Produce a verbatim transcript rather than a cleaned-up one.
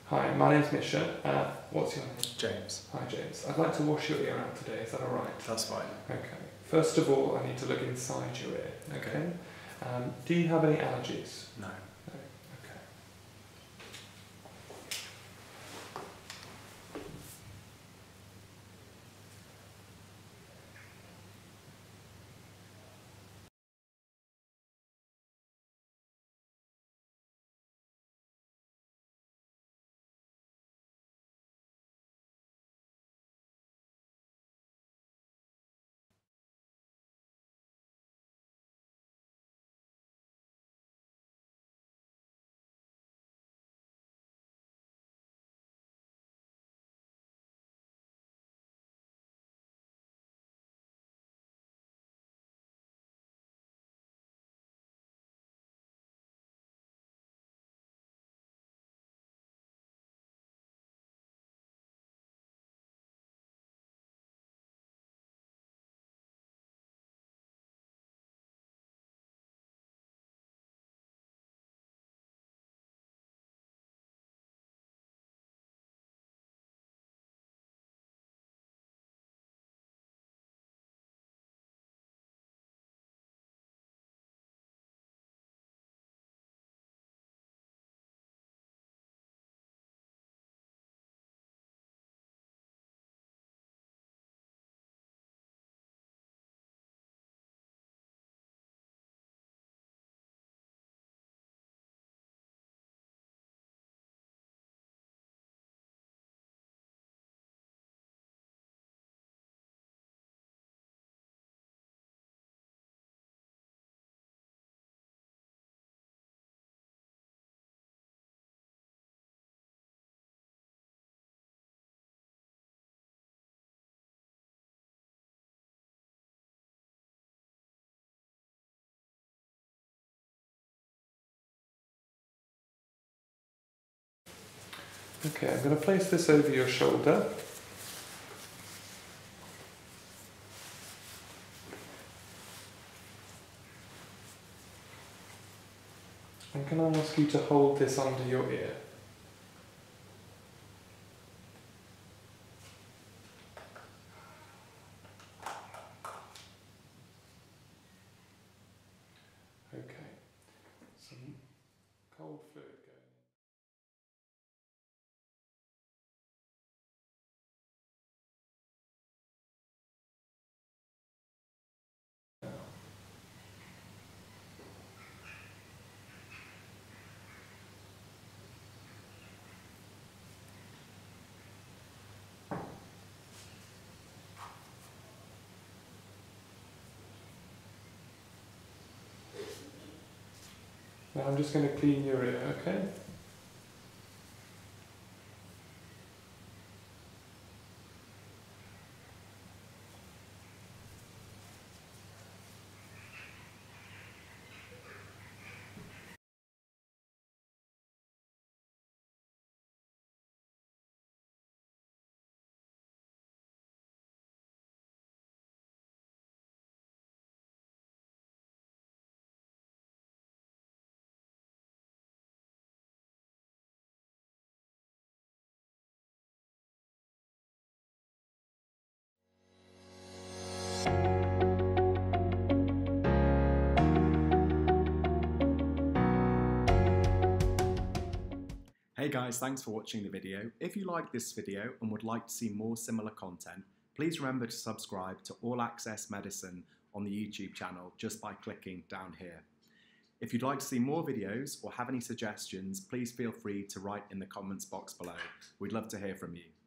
Hi, my name's Misha. Uh, what's your name? James. Hi, James. I'd like to wash your ear out today. Is that all right? That's fine. Okay. First of all, I need to look inside your ear. Okay. okay. Um, do you have any allergies? No. No. Okay. Okay, I'm going to place this over your shoulder. And can I ask you to hold this under your ear? Okay, some cold fluid going in. Now I'm just going to clean your ear, okay? Hey guys, thanks for watching the video. If you liked this video and would like to see more similar content, please remember to subscribe to All Access Medicine on the YouTube channel just by clicking down here. If you'd like to see more videos or have any suggestions, please feel free to write in the comments box below. We'd love to hear from you.